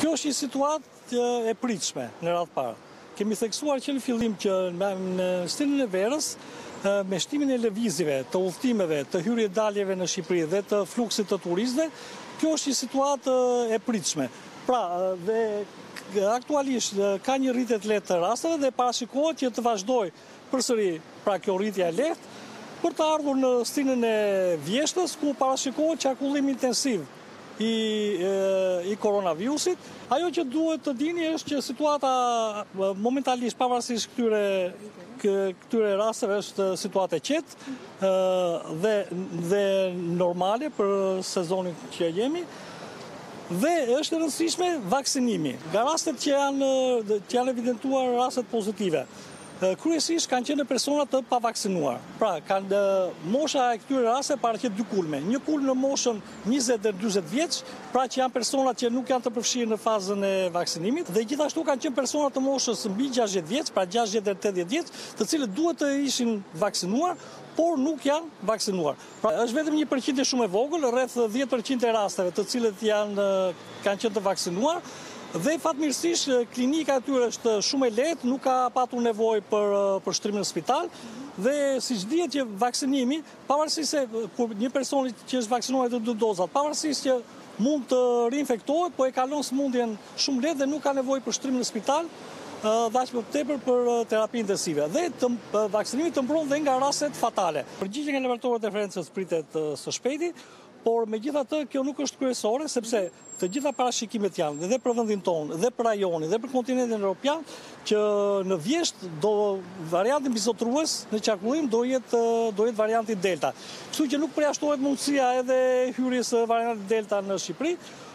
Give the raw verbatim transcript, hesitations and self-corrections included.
Kjo është një situatë e pritshme në radhë parë. Kemi theksuar që në fillim që në stilin e verës, me shtimin e lëvizjeve, të udhëtimeve, të hyrje daljeve në Shqipëri dhe të fluksit të turistëve, kjo është një situatë e pritshme. Pra, dhe aktualisht ka një rritje të lehtë të rasteve dhe parashikohet që të vazhdoj përsëri pra kjo rritje e lehtë për të ardhur në stilin e vjeshtës, ku parashikohet qarkullim intensiv i, i koronavirusit. Ajo që duhet të dini është që situata momentalisht pavarësisht këtyre, këtyre rasteve është situatë e qetë dhe, dhe normale për sezonin që jemi. Dhe është e rëndësishme vaksinimi. Nga rastet që janë, që janë evidentuar rastet pozitive, kryesisht kanë qenë persona të pavaksinuar. Pra, kanë mosha e këtyre raste paraqet dy kulme. Një kulm në moshën njëzet dhe dyzet vjeç, pra që janë persona që nuk janë të përfshirë në fazën e vaksinimit, dhe gjithashtu kanë qenë persona të moshës mbi gjashtëdhjetë vjeç, pra gjashtëdhjetë deri tetëdhjetë vjeç, të cilët duhet të ishin vaksinuar, por nuk janë vaksinuar. Pra, është vetëm një përqindje shumë e vogël, rreth dhjetë përqind e rasteve të cilët janë kanë qenë të vaksinuar. Dhe fatmirësisht klinika e tyre është shumë e lehtë, nuk ka patur nevojë për për shtrim në spital dhe siç dihet që vaksinimi, pavarësisht se kur një person që është vaksinuar të dy dozat, pavarësisht që mund të rinfektohet, po e kalon sëmundjen shumë lehtë dhe nuk ka nevojë për shtrim në spital, dhe aq më tepër për terapi intensive. Dhe të, vaksinimi të mbron dhe nga rastet fatale. Përgjigjja nga laboratorët e referencës pritet së shpejti, por megjithatë kjo nuk është kryesore, sepse të gjitha parashikimet janë dhe për vendin tonë, dhe për rajonin, dhe për kontinentin evropian, që në vjesht do varianti mbizotrues në qarkullim do jetë do jetë varianti Delta. Kështu që nuk përjashtohet mundësia edhe hyrjes së variantit Delta në Shqipëri,